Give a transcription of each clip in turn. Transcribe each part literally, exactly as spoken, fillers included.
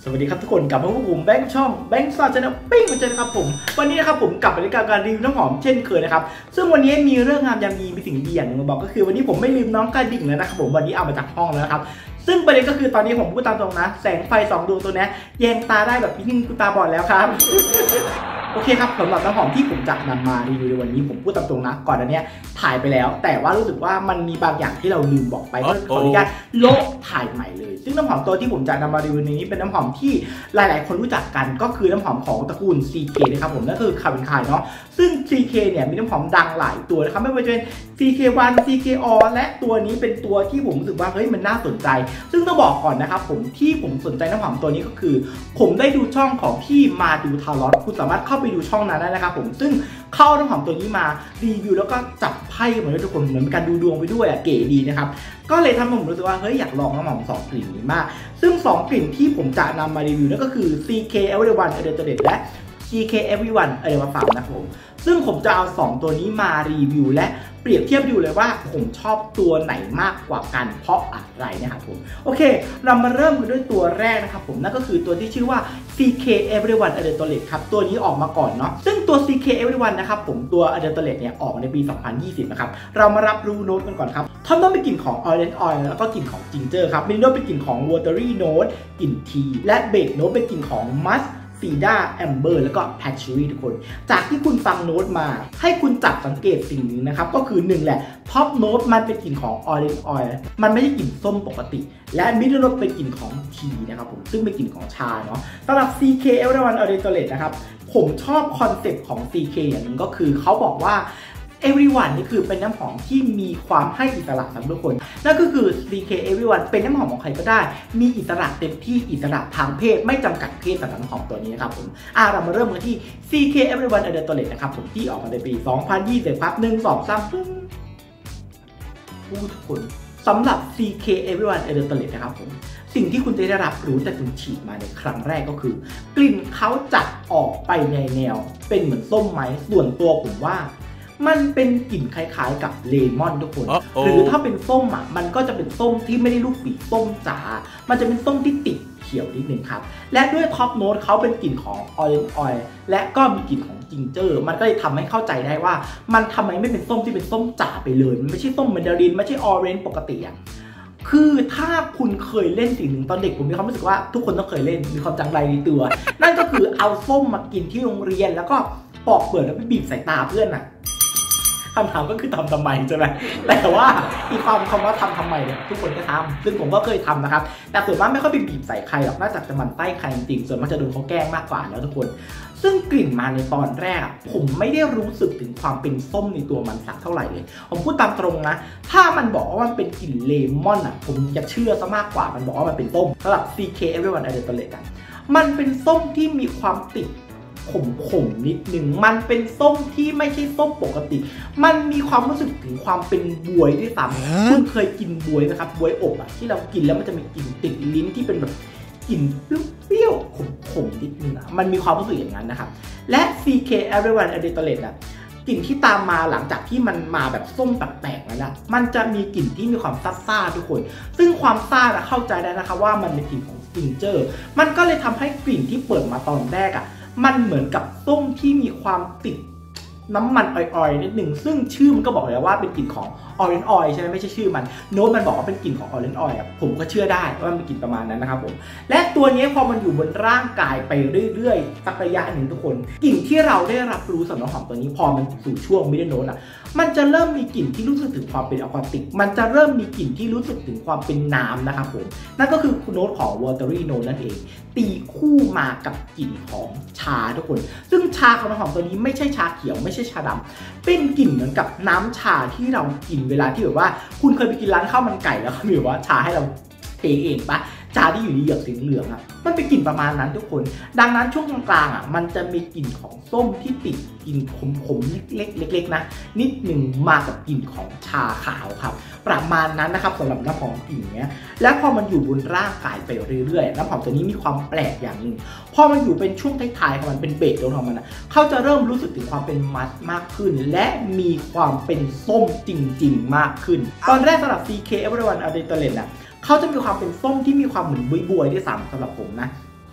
สวัสดีครับทุกคนกลับมาพบผมแบงค์ช่องแบงค์ซาชแนลปิ้งมาเจอครับผมวันนี้นะครับผมกลับมาในการรีวิวน้ำหอมเช่นเคยนะครับซึ่งวันนี้มีเรื่องงามยามดีมีสิ่งดีอย่างหนึ่งมาบอกก็คือวันนี้ผมไม่ลืมน้องกระดิ่งแล้วนะครับผมวันนี้เอามาจากห้องแล้วนะครับซึ่งประเด็นก็คือตอนนี้ผมพูดตามตรงนะแสงไฟสองดวงตัวนี้แยงตาได้แบบยิ่งกูตาบอดแล้วครับโอเคครับสำหรับน้ำหอมที่ผมจะนำมารีวิวในวันนี้ผมพูดตามตรงนะก่อนอันนี้ถ่ายไปแล้วแต่ว่ารู้สึกว่ามันมีบางอย่างที่เราลืมบอกไปก็ขออนุญาตโละถ่ายใหม่เลยซึ่งน้ำหอมตัวที่ผมจะนำมารีวิวนี้เป็นน้ำหอมที่หลายๆคนรู้จักกันก็คือน้ำหอมของตระกูล ซี เค นะครับผมนั่นคือคาร์บอนไคเนาะซึ่ง ซี เค เนี่ยมีน้ำหอมดังหลายตัวนะครับไม่ว่าจะเป็น ซี เค วัน ซี เค All และตัวนี้เป็นตัวที่ผมรู้สึกว่าเฮ้ยมันน่าสนใจซึ่งต้องบอกก่อนนะครับผมที่ผมสนใจน้ำหอมตัวนี้ก็คือผมได้ดูช่องของพี่มาดูทาร์ลอตคุณสามารถเข้าไปดูช่องนั้นได้นะครับผมซึ่งเข้าน้ำหอมตัวนี้มารีวิวแล้วก็จับไพ่เหมือนทุกคนเหมือนการดูดวงไปด้วยอ่ะเก๋ดีนะครับก็เลยทำให้ผมรู้สึกว่าเฮ้ยอยากลองน้ำหอมสองกลิ่นนี้มากซึ่งสองกลิ่นที่ผมจะนำมารีวิวนั่นก็คือ ซี เค Everyone Adulterate และ ซี เค Everyone Aroma Farm นะครับผมซึ่งผมจะเอาสองตัวนี้มารีวิวและเปรียบเทียบดูเลยว่าผมชอบตัวไหนมากกว่ากันเพราะอะไรนะครับผมโอเคเรามาเริ่มกันด้วยตัวแรกนะครับผมนั่นก็คือตัวที่ชื่อว่า ซี เค Everyone Adulterate ครับตัวนี้ออกมาก่อนเนาะซึ่งตัว ซี เค Everyone นะครับผมตัว Adulterate เนี่ยออกในปีสองพันยี่สิบนะครับเรามารับรู้โน้ตกันก่อนครับท่อนต้นเป็นกลิ่นของ Orange Oil แล้วก็กลิ่นของ Ginger ครับมิดโน้ตเป็นกลิ่นของ Watery Note กลิ่น Tea และเบสโน้ตเป็นกลิ่นของ Muskซีด้าแอมเบอร์แล้วก็แพชชูรี่ทุกคนจากที่คุณฟังโน้ตมาให้คุณจับสังเกตสิ่งหนึ่งนะครับก็คือหนึ่งแหละท็อปโน้ตมันเป็นกลิ่นของออเรนจ์ออยล์มันไม่ใช่กลิ่นส้มปกติและมิดเดิลโน้ตเป็นกลิ่นของทีนะครับผมซึ่งเป็นกลิ่นของชาเนาะสำหรับ ซี เค Everyone Adulterate นะครับผมชอบคอนเซ็ปต์ของ ซี เค อย่างหนึ่งก็คือเขาบอกว่าEveryone นี่คือเป็นน้ำหอมที่มีความให้อิสระสำหรับทุกคนนั่นก็คือ ซี เค Everyone เป็นน้ำหอมของใครก็ได้มีอิสระเต็มที่อิสระทางเพศไม่จำกัดเพศสำหรับน้ำหอมตัวนี้นะครับผมอ่ะเรามาเริ่มกันที่ ซี เค Everyone Adulterate นะครับผมที่ออกมาในปีสองพันยี่สิบครับหนึ่ง สอง สามปึ้งพูดทุกคนสำหรับ ซี เค Everyone Adulterate นะครับผมสิ่งที่คุณจะได้รับรู้แต่คุณฉีดมาในครั้งแรกก็คือกลิ่นเขาจัดออกไปในแนวเป็นเหมือนส้มไหมส่วนตัวผมว่ามันเป็นกลิ่นคล้ายๆกับเลมอนทุกคน หรือถ้าเป็นส้มอ่ะมันก็จะเป็นส้มที่ไม่ได้ลูกปีกส้มจ๋ามันจะเป็นส้มที่ติดเขียวนิดนึงครับและด้วยท็อปโน้ตเขาเป็นกลิ่นของออเรนจ์ออยล์และก็มีกลิ่นของจิงเจอร์มันก็เลยทำให้เข้าใจได้ว่ามันทำไมไม่เป็นส้มที่เป็นส้มจ๋าไปเลยมันไม่ใช่ส้มแมนดารินไม่ใช่ออเรนจ์ปกติอ่ะคือถ้าคุณเคยเล่นสิ่งหนึ่งตอนเด็กผมมีความรู้สึกว่าทุกคนต้องเคยเล่นมีความจังไรในตัวนั่นก็คือเอาส้มมากินที่โรงเรียนแล้วก็ปอกเปลือกแล้วไปบีบใส่ตาเพื่อนน่ะคำถามก็คือทำทำไมใช่ไหมแต่ว่าอีความคำว่าทำทำไมเนี่ยทุกคนก็ทำซึ่งผมก็เคยทำนะครับแต่ส่วนมากไม่ค่อยไปบีบใส่ใครหรอกน่าจะจะมันใต้ใครจริงๆส่วนมากจะโดนเขาแกล้งมากกว่าแล้วทุกคนซึ่งกลิ่นมาในตอนแรกผมไม่ได้รู้สึกถึงความเป็นส้มในตัวมันสักเท่าไหร่เลยผมพูดตามตรงนะถ้ามันบอกว่ามันเป็นกลิ่นเลมอนอ่ะผมจะเชื่อซะมากกว่ามันบอกว่ามันเป็นส้มสำหรับ ซี เค Everyone Adulterate กันมันเป็นส้มที่มีความติดขมขมนิดหนึ่งมันเป็นส้มที่ไม่ใช่ส้มปกติมันมีความรู้สึกถึงความเป็นบวยด้วยซ้ำคุณเคยกินบวยไหมครับบวยอบอ่ะที่เรากินแล้วมันจะมีกลิ่นติดลิ้นที่เป็นแบบกลิ่นเปรี้ยวๆขมๆนิดนึงอ่ะมันมีความรู้สึกอย่างนั้นนะครับและ ซี เค Everyone Adulterate อ่ะกลิ่นที่ตามมาหลังจากที่มันมาแบบส้มแปลกๆแล้วนะมันจะมีกลิ่นที่มีความซ่าๆทุกคนซึ่งความซ่าเข้าใจได้นะคะว่ามันเป็นกลิ่นของจิงเจอร์มันก็เลยทำให้กลิ่นที่เปิดมาตอนแรกอ่ะมันเหมือนกับส้มที่มีความติดน้ำมันอ่อยๆนิดหนึ่งซึ่งชื่อมันก็บอกเลยว่าเป็นกลิ่นของ Orange Oil ใช่ไหมไม่ใช่ชื่อมันโน้ตมันบอกว่าเป็นกลิ่นของ Orange Oil อ่ะผมก็เชื่อได้ว่ามันเป็นกลิ่นประมาณนั้นนะครับผมและตัวนี้พอมันอยู่บนร่างกายไปเรื่อยๆสักระยะหนึ่งทุกคนกลิ่นที่เราได้รับรู้สำหรับหอมตัวนี้พอมันสู่ช่วง Middle Note อ่ะมันจะเริ่มมีกลิ่นที่รู้สึกถึงความเป็นอะควาติกมันจะเริ่มมีกลิ่นที่รู้สึกถึงความเป็นน้ำนะครับผมนั่นก็คือโน้ตของ Watery Note นั่นเองตีคู่มากับกลิ่นของชาทุกคนซึ่งชาของน้ำหอมตัวนี้ไม่ใช่ชาเขียวไม่ใช่ชาดำเป็นกลิ่นเหมือนกับน้ำชาที่เรากินเวลาที่แบบว่าคุณเคยไปกินร้านข้าวมันไก่แล้วเขามีแบบว่าชาให้เราเทเองปะชาที่อยู่ในเหยือกสีเหลืองอ่ะมันเป็นกลิ่นประมาณนั้นทุกคนดังนั้นช่วงกลางๆอ่ะมันจะมีกลิ่นของส้มที่ติดกลิ่นขมๆเล็กๆเล็กๆนะนิดหนึ่งมากับกลิ่นของชาขาวครับประมาณนั้นนะครับสำหรับน้ำหอมกลิ่นเนี้ยและพอมันอยู่บนร่างกายไปเรื่อยๆน้ำหอมตัวนี้มีความแปลกอย่างหนึ่งพอมันอยู่เป็นช่วงท้ายๆของมันเป็นเบสของมันนะเขาจะเริ่มรู้สึกถึงความเป็นมัสมากขึ้นและมีความเป็นส้มจริงๆมากขึ้นตอนแรกสำหรับ ซี เค Everyone Adulterate อ่ะเขาจะมีความเป็นส้มที่มีความเหมือนบวยๆด้วยซ้ำสำหรับผมนะ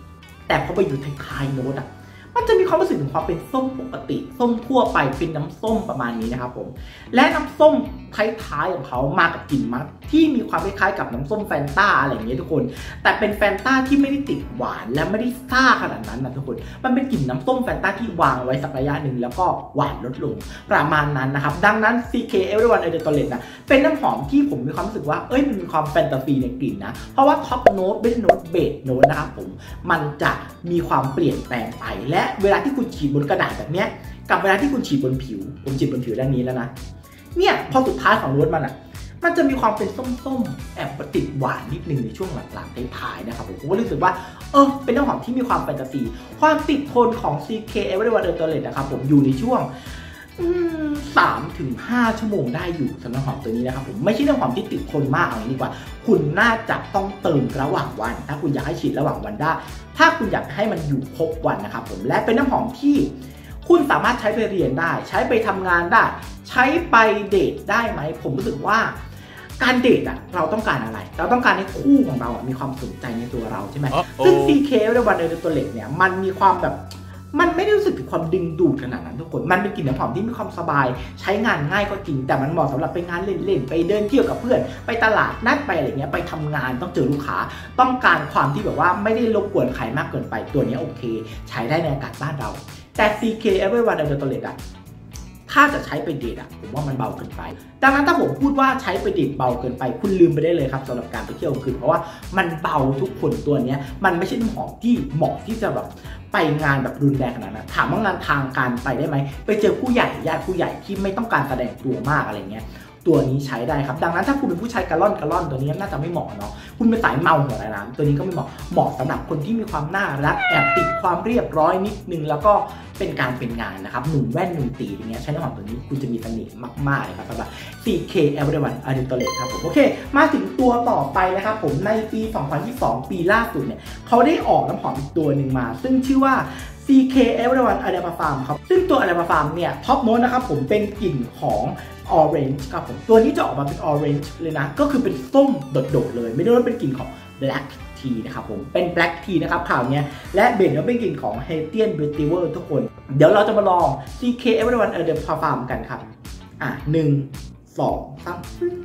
แต่พอไปอยู่ท้ายๆโน้ตอ่ะมันจะมีความรู้สึกถึงความเป็นส้มปกติส้มทั่วไปเป็นน้ำส้มประมาณนี้นะครับผมและน้ำส้มท้ายๆของเขามากับกลิ่นมัทที่มีความคล้ายๆกับน้ำส้มแฟนต้าอะไรอย่างเงี้ยทุกคนแต่เป็นแฟนต้าที่ไม่ได้ติดหวานและไม่ได้ซ่าขนาดนั้นนะทุกคนมันเป็นกลิ่นน้ำส้มแฟนต้าที่วางไว้สักระยะหนึ่งแล้วก็หวานลดลงประมาณนั้นนะครับดังนั้น ซี เค Everyone Eau de Toilette นะเป็นน้ำหอมที่ผมมีความรู้สึกว่าเอ้ยมันมีความแฟนตาซีในกลิ่นนะเพราะว่าท็อปโน้ตเบสโน้ตเบสโน้ตนะครับผมมันจะมีความเปลี่ยนแปลงไปและเวลาที่คุณฉีดบนกระดาษแบบเนี้ยกับเวลาที่คุณฉีดบนผิวผมฉีดบนผิวด้านนี้แล้วนะเนี่ยพอสุดท้ายของรสมันอ่ะมันจะมีความเป็นส้มๆแอบติดหวานนิดนึงในช่วงหลังๆท้ายๆนะครับผมผมก็รู้สึกว่าเออเป็นน้ำหอมที่มีความแฟนตาซีความติดทนของ ซี เค Everyone Eau de Toilette นะครับผมอยู่ในช่วงสามถึงห้าชั่วโมงได้อยู่สำหรับน้ำหอมตัวนี้นะครับผมไม่ใช่น้ำหอมที่ติดทนมากเอาอย่างนี้ดีกว่าคุณน่าจะต้องเติมระหว่างวันถ้าคุณอยากให้ฉีดระหว่างวันได้ถ้าคุณอยากให้มันอยู่ครบวันนะครับผมและเป็นน้ำหอมที่คุณสามารถใช้ไปเรียนได้ใช้ไปทำงานได้ใช้ไปเดทได้ไหมผมรู้สึกว่าการเดทอะเราต้องการอะไรเราต้องการให้คู่ของเรามีความสนใจในตัวเราใช่ไหม uh -oh. ซึ่ง ซี เค Everyone Eau de Toilette เนี่ยมันมีความแบบมันไม่ได้รู้สึกถึงความดึงดูดขนาดนั้นทุกคนมันเป็นกลิ่นน้ำหอมที่มีความสบายใช้งานง่ายก็จริงแต่มันเหมาะสำหรับไปงานเล่นๆไปเดินเที่ยวกับเพื่อนไปตลาดนัดไปอะไรเงี้ยไปทำงานต้องเจอลูกค้าต้องการความที่แบบว่าไม่ได้รบกวนใครมากเกินไปตัวนี้โอเคใช้ได้ในอากาศบ้านเราแต่ ซี เค Everyone Eau de Toilette อะถ้าจะใช้ไปเดทอะผมว่ามันเบาเกินไปดังนั้นถ้าผมพูดว่าใช้ไปเดทเบาเกินไปคุณลืมไปได้เลยครับสำหรับการไปเที่ยวคืนเพราะว่ามันเบาทุกคนตัวนี้มันไม่ใช่น้ำหอมที่เหมาะที่จะแบบไปงานแบบรุนแรงขนาดนั้นถามว่างานทางการไปได้ไหมไปเจอผู้ใหญ่ญาติผู้ใหญ่ที่ไม่ต้องการแสดงตัวมากอะไรเงี้ยตัวนี้ใช้ได้ครับดังนั้นถ้าคุณเป็นผู้ชายกระล่อนกระล่อนตัวนี้น่าจะไม่เหมาะเนาะคุณเป็นสายเมาหัวน้ำตัวนี้ก็ไม่เหมาะเหมาะสำหรับคนที่มีความน่ารักแอบติดความเรียบร้อยนิดนึงแล้วก็เป็นการเป็นงานนะครับหนุ่มแว่นหนุ่มตีอย่างเงี้ยใช้น้ำหอมตัวนี้คุณจะมีเสน่ห์มากๆเลยครับสำหรับ ซี เค Everyone Eau de Toilette ครับผมโอเคมาถึงตัวต่อไปนะครับผมในปี สองพันยี่สิบสอง ปีล่าสุดเนี่ยเขาได้ออกน้ำหอมอีกตัวหนึ่งมาซึ่งชื่อว่า ซี เค Everyone Eau de Parfum ครับซึ่งตัว Eau de Parfum เนี่ยท็อปโน้ตนะครับผมเป็นกลิ่นของOrange ครับผมตัวนี้จะออกมาเป็น Orange เลยนะก็คือเป็นส้มโดดๆเลยไม่ได้ว่าเป็นกลิ่นของ Black Tea นะครับผมเป็น Black Tea นะครับข่าวนี้และเบนก็เป็นกลิ่นของ Haitian Vetiver ทุกคนเดี๋ยวเราจะมาลอง ซี เค Everyone Eau de Parfum กันครับอ่ะหนึ่ง สอง สาม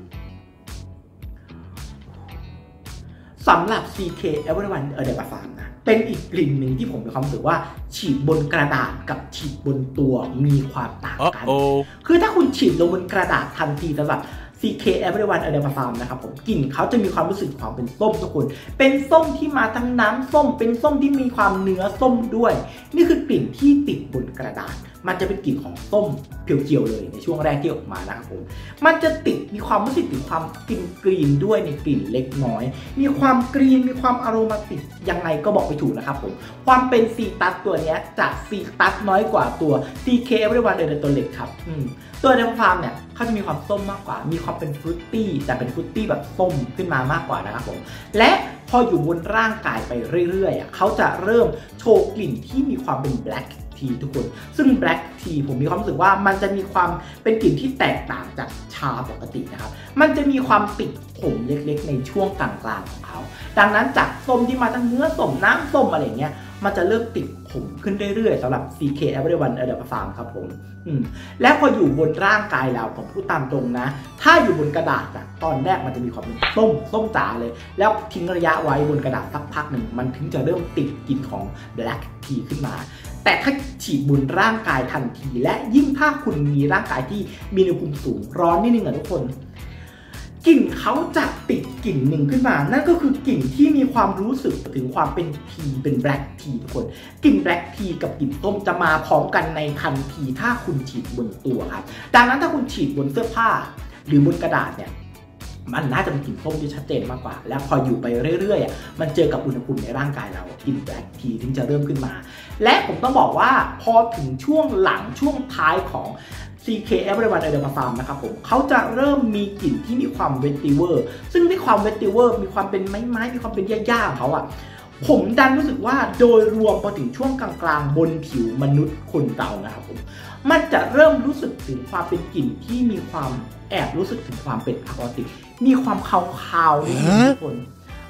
สำหรับ ซี เค Everyone Eau de Parfum นะเป็นอีกกลิ่นหนึ่งที่ผมมีความรู้สึกว่าฉีดบนกระดาษกับฉีดบนตัวมีความต่างกัน uh-oh. คือถ้าคุณฉีดลงบนกระดาษทันทีสำหรับ ซี เค Everyone Eau de Parfum นะครับผมกลิ่นเขาจะมีความรู้สึกความเป็นส้มทุกคนเป็นส้มที่มาทั้งน้ำส้มเป็นส้มที่มีความเนื้อส้มด้วยนี่คือกลิ่นที่ติดบนกระดาษมันจะเป็นกลิ่นของส้มเพียวๆเลยในช่วงแรกที่ออกมานะครับผมมันจะติดมีความรู้สึกถึงความกลิ่นกรีนด้วยในกลิ่นเล็กน้อยมีความกรีนมีความอโรมาติกยังไงก็บอกไม่ถูกนะครับผมความเป็นซีตัสตัวนี้จะซีตัสน้อยกว่าตัว ซี เค Everyone Eau de Toilette ครับตัวเดมฟาร์มเนี่ยเขาจะมีความส้มมากกว่ามีความเป็นฟรุตตี้แต่เป็นฟรุตตี้แบบส้มขึ้นมามากกว่านะครับผมและพออยู่บนร่างกายไปเรื่อยๆเขาจะเริ่มโชว์กลิ่นที่มีความเป็น Black Tea ทุกคนซึ่ง Black Tea ผมมีความรู้สึกว่ามันจะมีความเป็นกลิ่นที่แตกต่างจากชาปกตินะครับมันจะมีความติดขมเล็กๆในช่วงกลางๆของเขาดังนั้นจากส้มที่มาทั้งเนื้อส้มน้ำส้มอะไรเงี้ยมันจะเริ่มติดขมขึ้นเรื่อยๆสำหรับ ซี เค Everyone Eau de Parfum ครับผมและพออยู่บนร่างกายเราผมพูดตามตรงนะถ้าอยู่บนกระดาษอะตอนแรกมันจะมีความเป็นส้มส้มจ๋าเลยแล้วทิ้งระยะไว้บนกระดาษสักพักหนึ่งมันถึงจะเริ่มติดกลิ่นของ Black Tea ขึ้นมาแต่ถ้าฉีดบนร่างกายทันทีและยิ่งถ้าคุณมีร่างกายที่มีอุณหภูมิสูงร้อนนิดนึงอะทุกคนกลิ่นเขาจะติดกลิ่นหนึ่งขึ้นมานั่นก็คือกลิ่นที่มีความรู้สึกถึงความเป็นทีเป็นแบล็กทีทุกคนกลิ่นแบล็กทีกับกลิ่นส้มจะมาพร้อมกันในทันทีถ้าคุณฉีดบนตัวครับดังนั้นถ้าคุณฉีดบนเสื้อผ้าหรือบนกระดาษเนี่ยมันน่าจะเป็นกลิ่นส้มที่ชัดเจนมากกว่าแล้วพออยู่ไปเรื่อยๆมันเจอกับอุณหภูมิในร่างกายเรากลิ่นแบล็กทีถึงจะเริ่มขึ้นมาและผมต้องบอกว่าพอถึงช่วงหลังช่วงท้ายของ ซี เค Everyone Eau de Parfum นะครับผมเขาจะเริ่มมีกลิ่นที่มีความเวติเวอร์ซึ่งในความเวติเวอร์มีความเป็นไม้ๆมีความเป็นหญ้าๆของเขาอะผมดันรู้สึกว่าโดยรวมพอถึงช่วงกลางๆบนผิวมนุษย์คนเรานะครับผมมันจะเริ่มรู้สึกถึงความเป็นกลิ่นที่มีความแอบรู้สึกถึงความเป็นอะควาติกมีความคาวๆนิดนึงทุกคน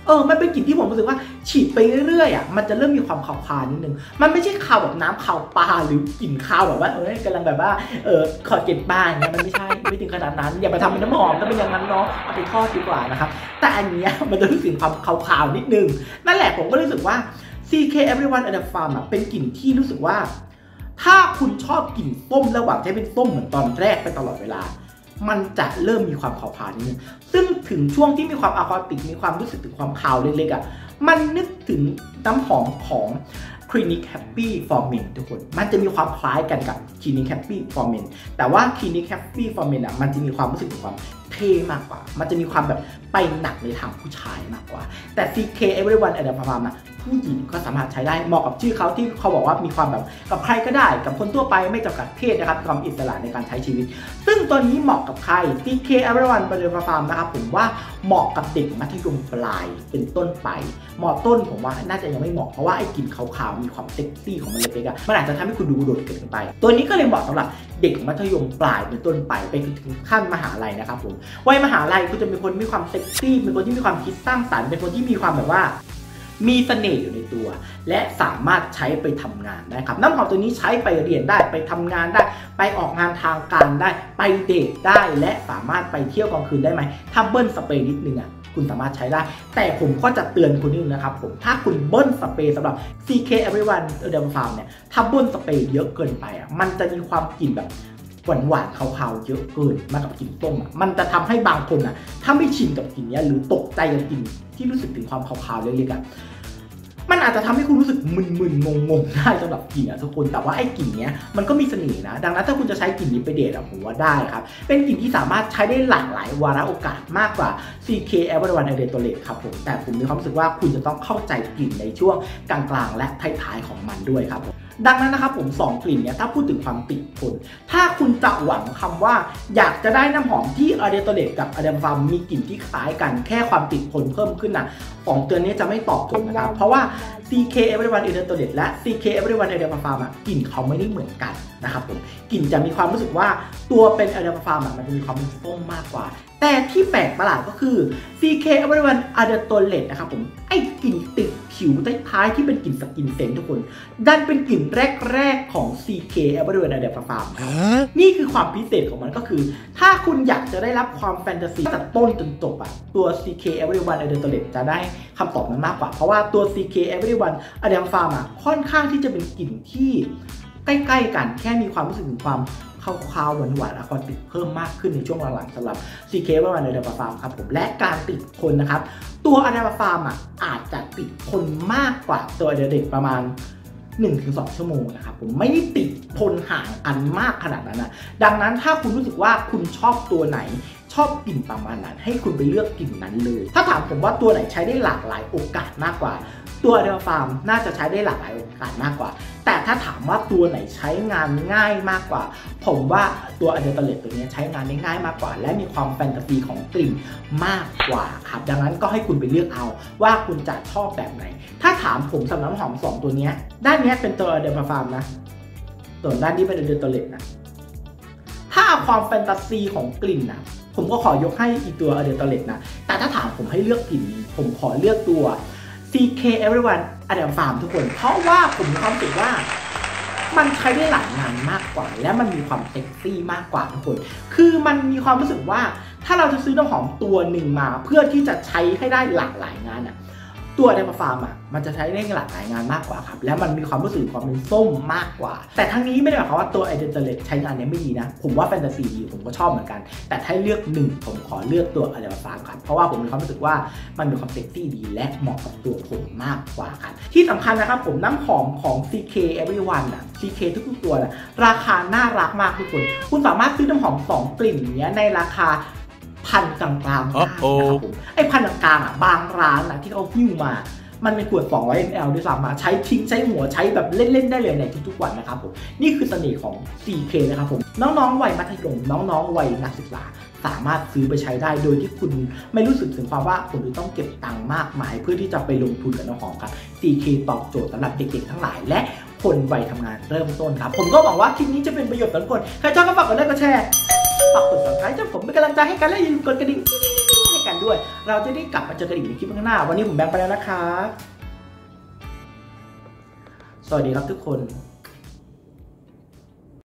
เออมันเป็นกลิ่นที่ผมรู้สึกว่าฉีดไปเรื่อยๆอ่ะมันจะเริ่มมีความคาวๆนิดนึงมันไม่ใช่คาวแบบน้ำคาวปลาหรือกลิ่นคาวแบบว่าเออกำลังแบบว่าเออขอดเก็บบ้านเนี่ยมันไม่ใช่ไม่ถึงขนาดนั้นอย่าไปทำเป็นน้ำหอมถ้าเป็นอย่างนั้นเนาะเอาไปทอดดีกว่านะครับแต่อันเนี้ยมันจะรู้สึกความคาวๆนิดนึงนั่นแหละผมก็รู้สึกว่า ซี เค Everyone at the Farm อ่ะเป็นกลิ่นที่รู้สึกว่าถ้าคุณชอบกลิ่นส้มระหว่างที่เป็นส้มเหมือนตอนแรกไปตลอดเวลามันจะเริ่มมีความขาวๆนิดนึงซึ่งถึงช่วงที่มีความอะควาติกมีความรู้สึกถึงความขาวเล็กๆอ่ะมันนึกถึงน้ำหอมของ Clinique Happy for Men ทุกคนมันจะมีความคล้ายกันกับ Clinique Happy for Men แต่ว่า Clinique Happy for Men อ่ะมันจะมีความรู้สึกถึงความเท่มากกว่ามันจะมีความแบบไปหนักในทางผู้ชายมากกว่าแต่ ซี เค Everyone at the Farm อ่ะผู้หญิงก็สามารถใช้ได้เหมาะกับชื่อเขาที่เขาบอกว่ามีความแบบกับใครก็ได้กับคนทั่วไปไม่จำกัดเพศนะครับความอิสระในการใช้ชีวิตซึ่งตัวนี้เหมาะกับใคร ซี เค Everyone at the Farm นะครับผมว่าเหมาะกับเด็กมัธยมปลายเป็นต้นไปมอต้นผมว่าน่าจะยังไม่เหมาะเพราะว่าไอ้กลิ่นขาวๆมีความเซ็กซี่ของมันเล็กๆอ่ะมันอาจจะทำให้คุณดูโดดเกินไปตัวนี้ก็เลยเหมาะสำหรับเด็กมัธยมปลายเป็นต้นไปไปถึงขั้นมหาลัยนะครับผมวัยมหาลัยคุณจะเป็นคนมีความเซ็กซี่เป็นคนที่มีความคิดสร้างสรรค์เป็นคนที่มีความแบบว่ามีเสน่ห์อยู่ในตัวและสามารถใช้ไปทำงานได้ครับน้ำหอมตัวนี้ใช้ไปเรียนได้ไปทำงานได้ไปออกงานทางการได้ไปเดทได้และสามารถไปเที่ยวกลางคืนได้ไหมถ้าเบิ้ลสเปรย์นิดนึงอ่ะคุณสามารถใช้ได้แต่ผมก็จะเตือนคุณนิดนึงนะครับผมถ้าคุณเบิ้ลสเปรย์สำหรับ ซี เค Everyone at the Farm เนี่ยถ้าเบิ้ลสเปรย์เยอะเกินไปอ่ะมันจะมีความกลิ่นแบบหวานหวานขาวๆเยอะเกินมากับกลิ่นส้มอ่ะมันจะทำให้บางคนอ่ะถ้าไม่ชินกับกลิ่นนี้หรือตกใจกับกลิ่นที่รู้สึกถึงความขาวๆเล็กๆอ่ะมันอาจจะทำให้คุณรู้สึกมึนๆงงๆได้สำหรับกลิ่นอ่ะทุกคนแต่ว่าไอ้กลิ่นเนี้ยมันก็มีเสน่ห์นะดังนั้นถ้าคุณจะใช้กลิ่นนี้ไปเดทอ่ะผมว่าได้ครับเป็นกลิ่นที่สามารถใช้ได้หลากหลายวาระโอกาสมากกว่า ซี เค Everyone at the Farm ครับผมแต่ผมมีความรู้สึกว่าคุณจะต้องเข้าใจกลิ่นในช่วงกลางๆและท้ายๆของมันด้วยครับผมดังนั้นนะครับผมสองกลิ่นเนี้ยถ้าพูดถึงความติดทนถ้าคุณจะหวังคำว่าอยากจะได้น้ำหอมที่ at the Farm กับ at the Farm มีกลิ่นที่คล้ายกันแค่ความติดทนเพิ่มขึ้นนะสองตัวนี้จะไม่ตอบโจทย์นะครับเพราะว่า ซี เค Everyone at the Farm และ ซี เค Everyone at the Farm อ่ะกลิ่นเขาไม่ได้เหมือนกันนะครับผมกลิ่นจะมีความรู้สึกว่าตัวเป็น at the Farm อ่ะมันจะมีความเป็นส้มมากกว่าแต่ที่แปลกประหลาดก็คือ ซี เค Everyone at the Farm นะครับผมไอ้กลิ่นติดผิวท้ายๆที่เป็นกลิ่นสกินเซนทุกคนดันเป็นกลิ่นแรกๆของ ซี เค Everyone at the Farm นี่คือความพิเศษของมันก็คือถ้าคุณอยากจะได้รับความแฟนตาซีจากต้นจนจบอ่ะตัว ซี เค Everyone at the Farm จะได้คำตอบนั้นมากกว่าเพราะว่าตัว ซี เค Everyone at the Farm อ่ะค่อนข้างที่จะเป็นกลิ่นที่ใกล้ๆกันแค่มีความรู้สึกถึงความคาวๆหวานๆอะควาติกเพิ่มมากขึ้นในช่วงหลังๆสำหรับ ซี เค Everyone at the Farm ครับผมและการติดทนนะครับตัว at the Farm อ่ะอาจจะติดทนมากกว่าตัว at the ประมาณ หนึ่งถึงสอง ชั่วโมงนะครับผมไม่ได้ติดทนห่างกันมากขนาดนั้นนะดังนั้นถ้าคุณรู้สึกว่าคุณชอบตัวไหนชอบกลิ่นประมาณนั้นให้คุณไปเลือกกลิ่นนั้นเลยถ้าถามผมว่าตัวไหนใช้ได้หลากหลายโอกาสมากกว่าตัว at the Farm น่าจะใช้ได้หลากหลายโอกาสมากกว่าแต่ถ้าถามว่าตัวไหนใช้งานง่ายมากกว่าผมว่าตัว at the Farm ตัวนี้ใช้งานได้ง่ายมากกว่าและมีความแฟนตาซีของกลิ่นมากกว่าครับดังนั้นก็ให้คุณไปเลือกเอาว่าคุณจะชอบแบบไหนถ้าถามผมสำหรับน้ำหอมสองตัวนี้ด้านนี้เป็นตัว at the Farm นะส่วนด้านนี้เป็น at the Farm นะถ้าเอาความแฟนตาซีของกลิ่นนะผมก็ขอยกให้อีตัว at the Farm นะแต่ถ้าถามผมให้เลือกกลิ่นผมขอเลือกตัว ซี เค Everyone at the Farm ทุกคนเพราะว่าผมมีความรู้สึกว่ามันใช้ได้หลายงานมากกว่าและมันมีความเซ็กซี่มากกว่าทุกคนคือมันมีความรู้สึกว่าถ้าเราจะซื้อน้ำหอมตัวหนึ่งมาเพื่อที่จะใช้ให้ได้หลากหลายงานอ่ะตัว at the Farm อ่ะมันจะใช้ได้หลากหลายงานมากกว่าครับและมันมีความรู้สึกความเป็นส้มมากกว่าแต่ทั้งนี้ไม่ได้หมายความว่าตัว at the Farm ใช้งานนี้ไม่ดีนะผมว่าแฟนตาซีดีผมก็ชอบเหมือนกันแต่ถ้าเลือกหนึ่งผมขอเลือกตัว at the Farm ครับเพราะว่าผมมีความรู้สึกว่ามันมีความเซ็กซี่ดีและเหมาะกับตัวผมมากกว่าครับที่สำคัญนะครับผมน้ำหอมของ ซี เค Everyone อ่ะ ซี เค ทุกๆตัวนะราคาน่ารักมากทุกคนคุณสามารถซื้อน้ำหอมสองกลิ่นอย่างเงี้ยในราคาพันกลางๆได้นะครับผมไอ้พันกลางๆอ่ะบางร้านนะที่เขาหิ้วมามันเป็นขวดสองร้อยมิลลิลิตร ด้วยซ้ำมาใช้ทิ้งใช้หัวใช้แบบเล่นๆได้เลยในทุกๆวันนะครับผมนี่คือเสน่ห์ของ ซี เค นะครับผมน้องๆวัยมัธยมน้องๆวัยนักศึกษาสามารถซื้อไปใช้ได้โดยที่คุณไม่รู้สึกถึงความว่าคุณจะต้องเก็บตังค์มากมายเพื่อที่จะไปลงทุนกับน้ำหอมครับ ซี เค ตอบโจทย์สำหรับเด็กๆทั้งหลายและคนวัยทำงานเริ่มต้นครับผมก็หวังว่าคลิปนี้จะเป็นประโยชน์สำหรับคนใครชอบก็ฝากกดไลค์กดแชร์ฝากกด ซับสไครบ์ จะผมเป็นกำลังใจให้กันและอย่าลืมกดกระดิ่งกันด้วยเราจะได้กลับมาเจอกันอีกในคลิปข้างหน้าวันนี้ผมแบงค์ไปแล้วนะครับสวัสดีครับทุกคน